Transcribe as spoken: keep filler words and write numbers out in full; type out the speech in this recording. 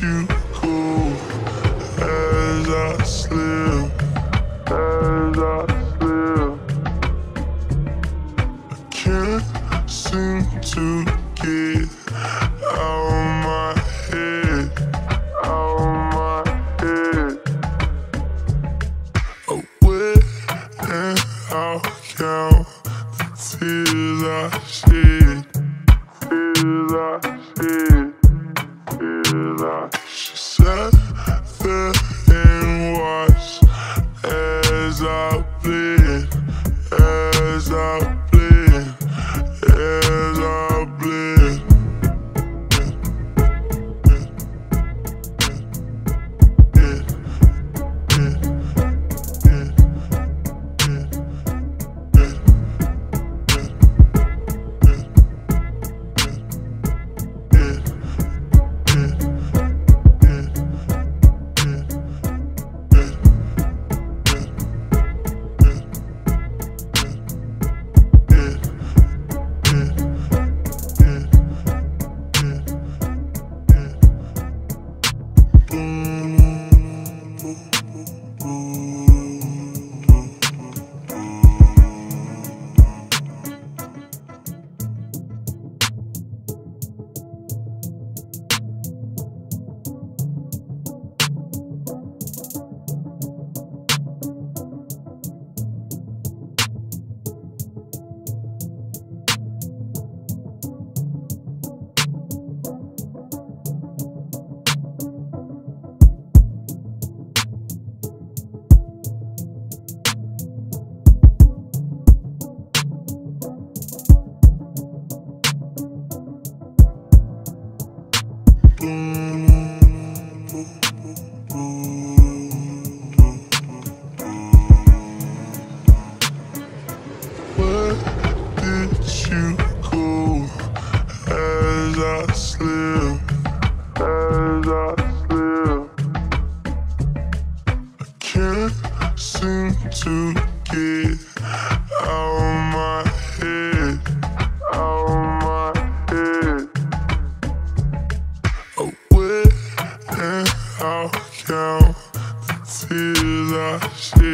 you go as I slip, as I slip. I can't seem to get out of my head, out of my head. Away and I'll count the tears I shed, tears I shed. She sat there and watched as I bled, as I bled, as I bled. Where did you go as I slip, as I slip? I can't seem to get out of my head, out of my head. Away and I'll count the tears I shed.